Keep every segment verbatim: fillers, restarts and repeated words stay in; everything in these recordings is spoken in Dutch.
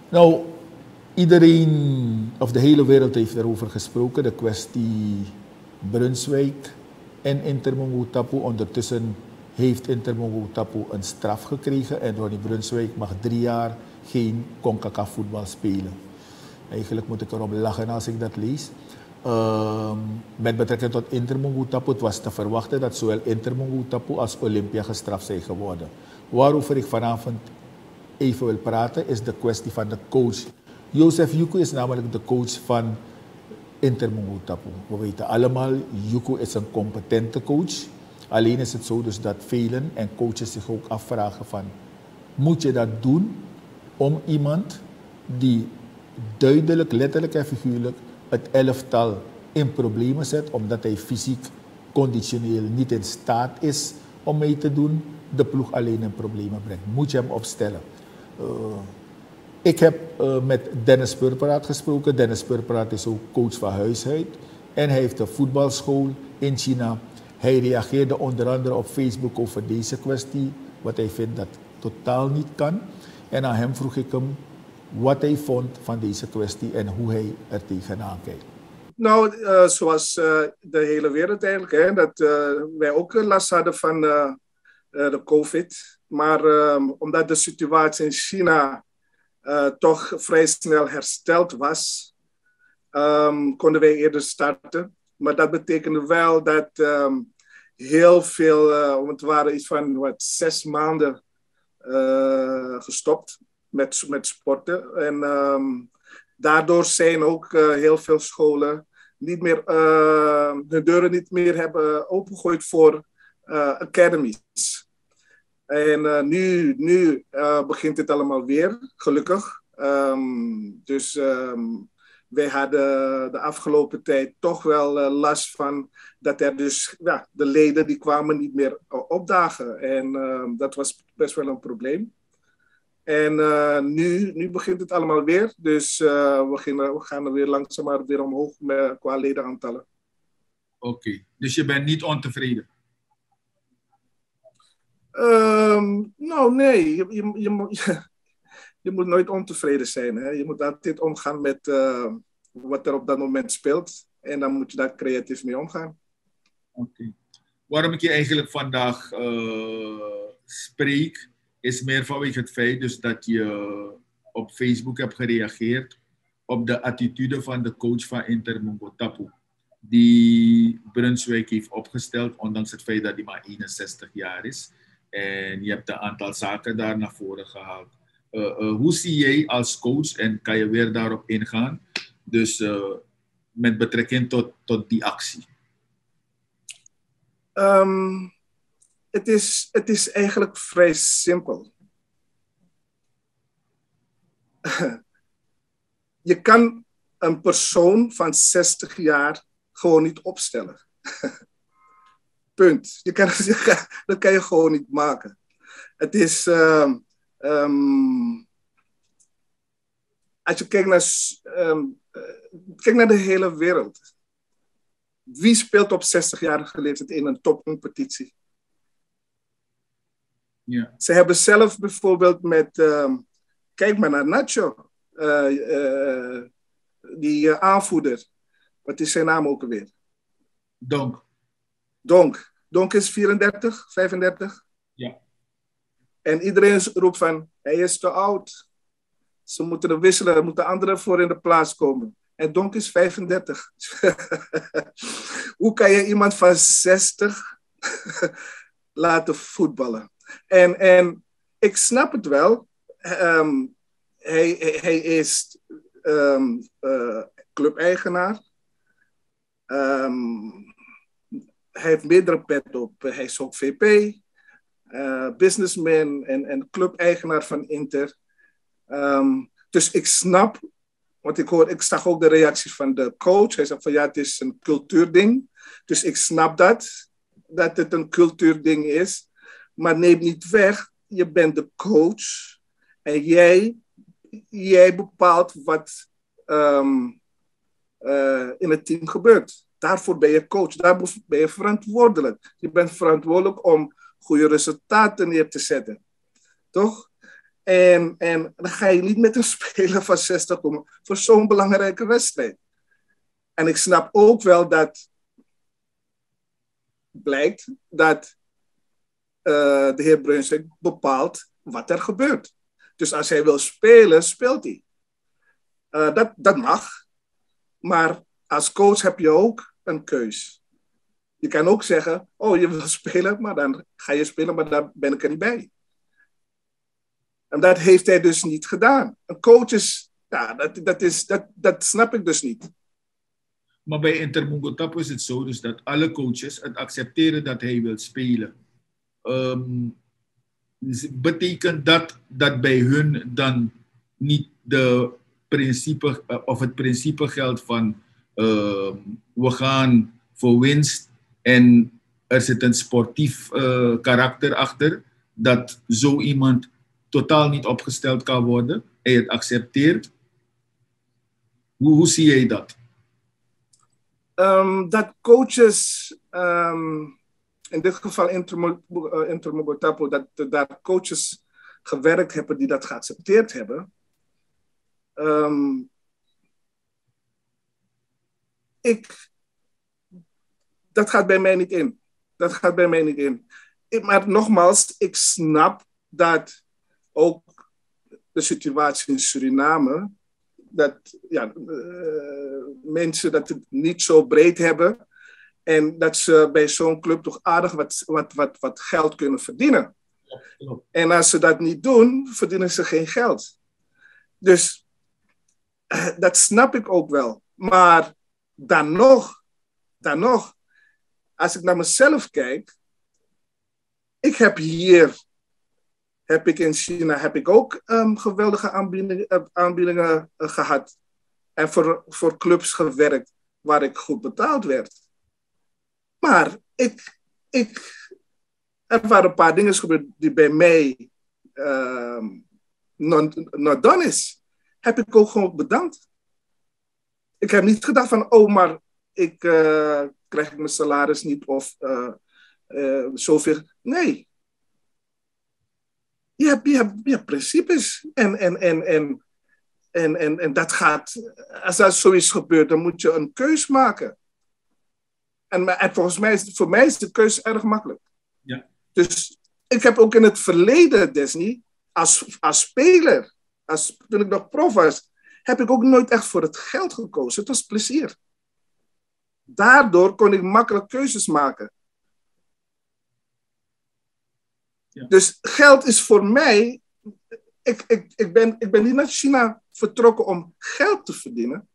Nou, iedereen, of de hele wereld heeft erover gesproken, de kwestie Brunswijk en Intermongo Tapu. Ondertussen heeft Intermongo Tapu een straf gekregen en Ronnie Brunswijk mag drie jaar geen CONCACAF voetbal spelen. Eigenlijk moet ik erop lachen als ik dat lees. Uh, met betrekking tot Intermongo Tapu, het was te verwachten dat zowel Intermongo Tapu als Olympia gestraft zijn geworden. Waarover ik vanavond even wil praten is de kwestie van de coach. Joseph Yuku is namelijk de coach van Intermongo Tapu. We weten allemaal, Yuku is een competente coach. Alleen is het zo dus dat velen en coaches zich ook afvragen van, moet je dat doen om iemand die duidelijk, letterlijk en figuurlijk het elftal in problemen zet, omdat hij fysiek, conditioneel niet in staat is om mee te doen, de ploeg alleen in problemen brengt. Moet je hem opstellen. Uh, ik heb uh, met Dennis Purperaat gesproken. Dennis Purperaat is ook coach van huis uit. En hij heeft een voetbalschool in China. Hij reageerde onder andere op Facebook over deze kwestie, wat hij vindt dat totaal niet kan. En aan hem vroeg ik hem wat hij vond van deze kwestie en hoe hij er tegenaan kijkt. Nou, uh, zoals uh, de hele wereld eigenlijk, hè, dat uh, wij ook last hadden van uh, uh, de COVID. Maar uh, omdat de situatie in China uh, toch vrij snel hersteld was, um, konden wij eerder starten. Maar dat betekende wel dat um, heel veel, uh, het waren iets van wat, zes maanden uh, gestopt met, met sporten. En um, daardoor zijn ook uh, heel veel scholen niet meer, uh, de deuren niet meer hebben opengegooid voor uh, academies. En uh, nu, nu uh, begint het allemaal weer, gelukkig. Um, dus um, wij hadden de afgelopen tijd toch wel uh, last van dat er dus, ja, de leden die kwamen niet meer uh, opdagen. En uh, dat was best wel een probleem. En uh, nu, nu begint het allemaal weer. Dus uh, we, gaan, we gaan er weer langzaam weer omhoog met, qua ledenaantallen. Oké, okay. Dus je bent niet ontevreden? Um, nou, nee. Je, je, je, je, je moet nooit ontevreden zijn. Hè? Je moet altijd omgaan met uh, wat er op dat moment speelt. En dan moet je daar creatief mee omgaan. Oké. Okay. Waarom ik je eigenlijk vandaag uh, spreek, is meer vanwege het feit dus dat je op Facebook hebt gereageerd op de attitude van de coach van Intermongo Tapu, die Brunswijk heeft opgesteld, ondanks het feit dat hij maar eenenzestig jaar is. En je hebt een aantal zaken daar naar voren gehaald. Uh, uh, hoe zie jij als coach, en kan je weer daarop ingaan, dus uh, met betrekking tot, tot die actie? Um, het, is, het is eigenlijk vrij simpel. Je kan een persoon van zestig jaar gewoon niet opstellen. Punt. Je kan, dat kan je gewoon niet maken. Het is... Um, um, als je kijkt naar, um, uh, kijkt naar de hele wereld. Wie speelt op zestigjarige leeftijd in een topcompetitie? Ja. Ze hebben zelf bijvoorbeeld met... Um, kijk maar naar Nacho. Uh, uh, die uh, aanvoerder. Wat is zijn naam ook alweer? Donk. Donk. Donk is vierendertig, vijfendertig. Ja. En iedereen roept van, hij is te oud. Ze moeten er wisselen, er moeten anderen voor in de plaats komen. En Donk is vijfendertig. Hoe kan je iemand van zestig laten voetballen? En, en ik snap het wel. Um, hij, hij is um, uh, clubeigenaar. Um, hij heeft meerdere pet op. Hij is ook V P, uh, businessman en, en clubeigenaar van Inter. Um, dus ik snap, want ik, hoor, ik zag ook de reacties van de coach. Hij zei van ja, het is een cultuurding. Dus ik snap dat, dat het een cultuurding is. Maar neem niet weg, je bent de coach. En jij, jij bepaalt wat um, uh, in het team gebeurt. Daarvoor ben je coach, daarvoor ben je verantwoordelijk. Je bent verantwoordelijk om goede resultaten neer te zetten. Toch? En, en dan ga je niet met een speler van zestig komen voor zo'n belangrijke wedstrijd. En ik snap ook wel dat blijkt dat uh, de heer Brunswijk bepaalt wat er gebeurt. Dus als hij wil spelen, speelt hij. Uh, dat, dat mag. Maar als coach heb je ook een keus. Je kan ook zeggen, oh, je wil spelen, maar dan ga je spelen, maar daar ben ik er niet bij. En dat heeft hij dus niet gedaan. Een coach is, ja, dat, dat, is, dat, dat snap ik dus niet. Maar bij Intermongotapo is het zo dus dat alle coaches het accepteren dat hij wil spelen. Um, betekent dat dat bij hun dan niet de principe, uh, of het principe geldt van uh, we gaan voor winst en er zit een sportief uh, karakter achter, dat zo iemand totaal niet opgesteld kan worden en je het accepteert? Hoe, hoe zie jij dat? Um, dat coaches, um, in dit geval Intermongotapo, dat daar coaches gewerkt hebben die dat geaccepteerd hebben. Um, ik, dat gaat bij mij niet in. Dat gaat bij mij niet in. Ik, maar nogmaals, ik snap dat ook de situatie in Suriname, dat ja, uh, mensen dat het niet zo breed hebben en dat ze bij zo'n club toch aardig wat, wat, wat, wat geld kunnen verdienen. Ja, ja. En als ze dat niet doen, verdienen ze geen geld. Dus uh, dat snap ik ook wel. Maar dan nog, dan nog, als ik naar mezelf kijk, ik heb hier, heb ik in China, heb ik ook um, geweldige aanbiedingen, aanbiedingen uh, gehad. En voor, voor clubs gewerkt waar ik goed betaald werd. Maar ik, ik, er waren een paar dingen gebeurd die bij mij uh, not done is. Heb ik ook gewoon bedankt. Ik heb niet gedacht van, oh, maar ik uh, krijg ik mijn salaris niet of uh, uh, zoveel. Nee. Je hebt, je hebt, je hebt principes. En, en, en, en, en, en, en dat gaat, als dat zoiets gebeurt, dan moet je een keus maken. En, en volgens mij is, voor mij is de keus erg makkelijk. Ja. Dus ik heb ook in het verleden, Disney, als, als speler, als, toen ik nog prof was, heb ik ook nooit echt voor het geld gekozen. Het was plezier. Daardoor kon ik makkelijk keuzes maken. Ja. Dus geld is voor mij... Ik, ik, ik, ben, ik ben niet naar China vertrokken om geld te verdienen.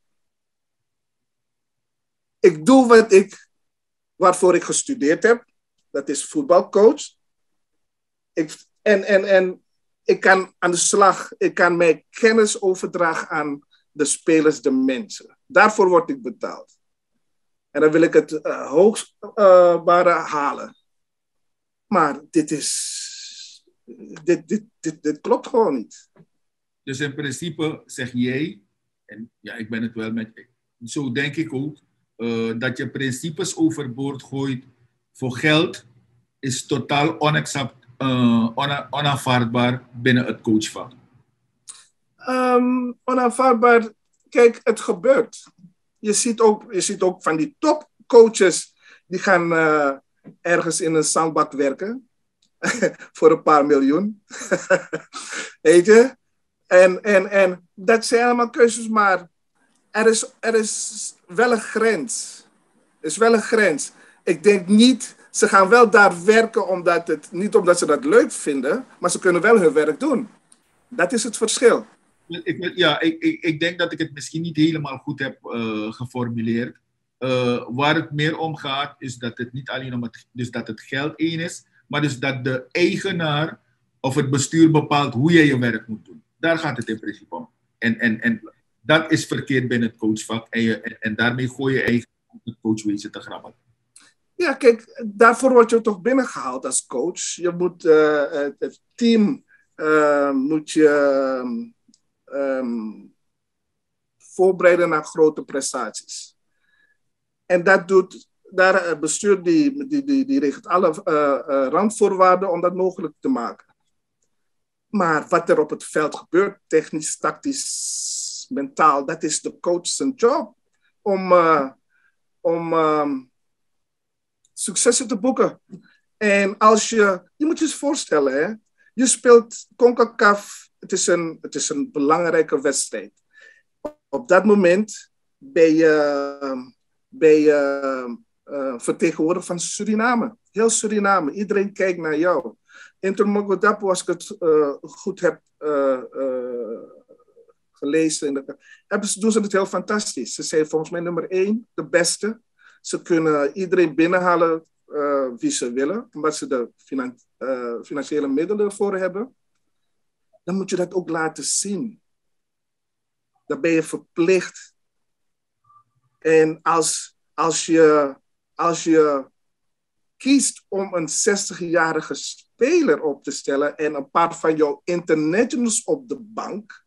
Ik doe wat ik, waarvoor ik gestudeerd heb. Dat is voetbalcoach. Ik, en, en, en ik kan aan de slag, ik kan mijn kennis overdragen aan de spelers, de mensen. Daarvoor word ik betaald. En dan wil ik het uh, hoogstbare uh, halen. Maar dit is... Dit, dit, dit, dit klopt gewoon niet. Dus in principe zeg jij, en ja, ik ben het wel met, zo denk ik ook, uh, dat je principes overboord gooit voor geld is totaal onaccept, uh, ona, onaanvaardbaar binnen het coachvak. Um, onaanvaardbaar, kijk, het gebeurt. Je ziet ook, je ziet ook van die topcoaches die gaan uh, ergens in een zandbak werken. Voor een paar miljoen. Weet je? En, en, en dat zijn allemaal keuzes, maar er is, er is wel een grens. Er is wel een grens. Ik denk niet, ze gaan wel daar werken omdat het, niet omdat ze dat leuk vinden, maar ze kunnen wel hun werk doen. Dat is het verschil. Ik, ja, ik, ik, ik denk dat ik het misschien niet helemaal goed heb uh, geformuleerd. Uh, waar het meer om gaat, is dat het niet alleen om het, dus dat het geld één is, maar dus dat de eigenaar of het bestuur bepaalt hoe je je werk moet doen. Daar gaat het in principe om. En, en, en dat is verkeerd binnen het coachvak. En, je, en, en daarmee gooi je eigen het coachwezen te grabbelen. Ja, kijk, daarvoor word je toch binnengehaald als coach. Je moet uh, het team uh, moet je um, voorbereiden naar grote prestaties. En dat doet... Daar het bestuur die, die, die, die regelt alle uh, uh, randvoorwaarden om dat mogelijk te maken. Maar wat er op het veld gebeurt, technisch, tactisch, mentaal, dat is de coach zijn job. Om, uh, om uh, successen te boeken. En als je, je moet je eens voorstellen, hè, je speelt CONCACAF, het is, een, het is een belangrijke wedstrijd. Op dat moment ben je, ben je uh, vertegenwoordiger van Suriname. Heel Suriname, iedereen kijkt naar jou. Intermogodapo, als ik het uh, goed heb uh, uh, gelezen, de, hebben ze, doen ze het heel fantastisch. Ze zijn volgens mij nummer één, de beste. Ze kunnen iedereen binnenhalen uh, wie ze willen, omdat ze de finan- uh, financiële middelen ervoor hebben. Dan moet je dat ook laten zien. Dan ben je verplicht. En als, als, je, als je kiest om een zestigjarige speler op te stellen en een paar van jouw internationals op de bank,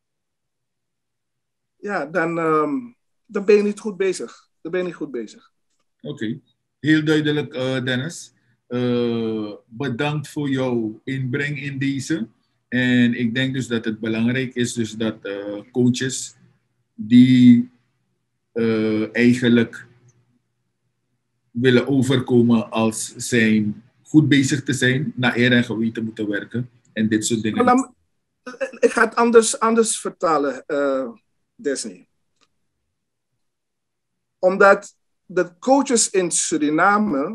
ja, dan, um, dan ben je niet goed bezig. Dan ben je niet goed bezig. Oké, okay. Heel duidelijk, uh, Dennis. Uh, bedankt voor jouw inbreng in deze. En ik denk dus dat het belangrijk is dus dat uh, coaches die uh, eigenlijk willen overkomen als zijn goed bezig te zijn, naar eer en geweten moeten werken en dit soort dingen. Dan, ik ga het anders, anders vertalen, uh, Disney. Omdat de coaches in Suriname,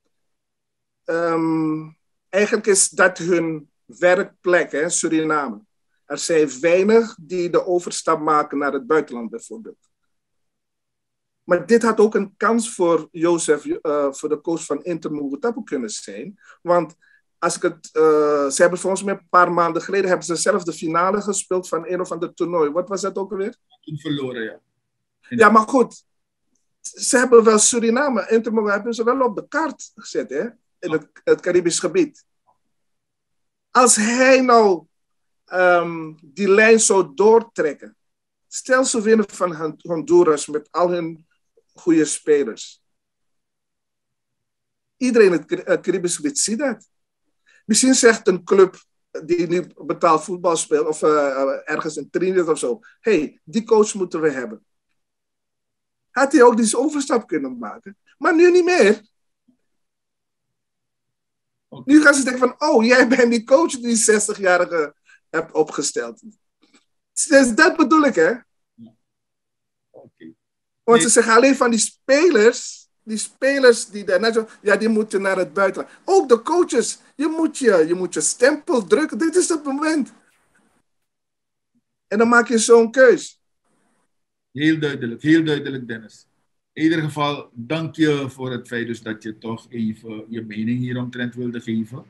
um, eigenlijk is dat hun werkplek, hè, Suriname. Er zijn weinig die de overstap maken naar het buitenland bijvoorbeeld. Maar dit had ook een kans voor Jozef, uh, voor de coach van Intermogodapo kunnen zijn. Want als ik het, uh, ze hebben volgens mij een paar maanden geleden hebben ze zelf de finale gespeeld van een of ander toernooi. Wat was dat ook alweer? Toen verloren, ja. En ja, maar goed. Ze hebben wel Suriname, Intermogodapo hebben ze wel op de kaart gezet, hè? In het, het Caribisch gebied. Als hij nou um, die lijn zou doortrekken. Stel ze winnen van Honduras met al hun goede spelers. Iedereen in het Caribisch gebied ziet dat. Misschien zegt een club die nu betaald voetbal speelt, of uh, ergens in Trinidad of zo, hé, hey, die coach moeten we hebben. Had hij ook die overstap kunnen maken. Maar nu niet meer. Okay. Nu gaan ze denken van, oh, jij bent die coach die zestigjarige hebt opgesteld. Dus dat bedoel ik, hè? Okay. Want nee. ze zeggen alleen van die spelers, die spelers die daarna, ja, die moeten naar het buitenland. Ook de coaches, je moet je, je moet je stempel drukken. Dit is het moment. En dan maak je zo'n keus. Heel duidelijk, heel duidelijk, Dennis. In ieder geval, dank je voor het feit dus dat je toch even je mening hieromtrent wilde geven.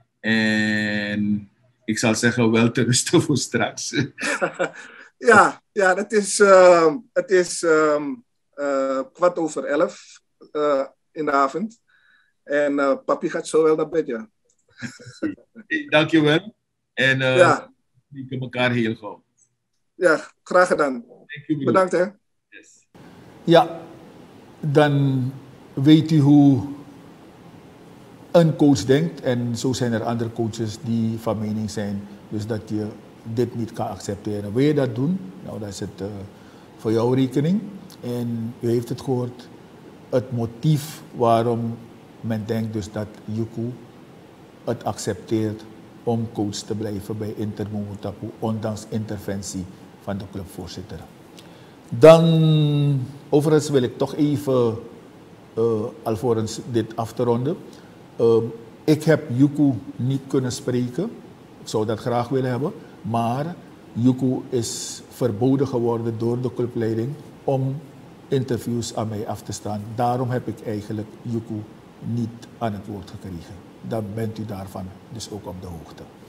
En ik zal zeggen, wel te rusten voor straks. ja, ja, het is, uh, het is um, uh, kwart over elf uh, in de avond. En uh, papi gaat zo wel naar bed, ja. Dank je wel. En uh, ja. we zien elkaar heel gauw. Ja, graag gedaan. Bedankt, hè. Yes. Ja, dan weet u hoe een coach denkt. En zo zijn er andere coaches die van mening zijn. Dus dat je dit niet kan accepteren. Wil je dat doen? Nou, dat is het uh, voor jouw rekening. En u heeft het gehoord. Het motief waarom men denkt dus dat Yuku het accepteert om coach te blijven bij Intermogodapo, ondanks interventie van de clubvoorzitter. Dan, overigens wil ik toch even, uh, alvorens dit af te ronden. Uh, ik heb Yuku niet kunnen spreken. Ik zou dat graag willen hebben. Maar Yuku is verboden geworden door de clubleiding om interviews aan mij af te staan. Daarom heb ik eigenlijk Yuku niet aan het woord gekregen. Dan bent u daarvan dus ook op de hoogte.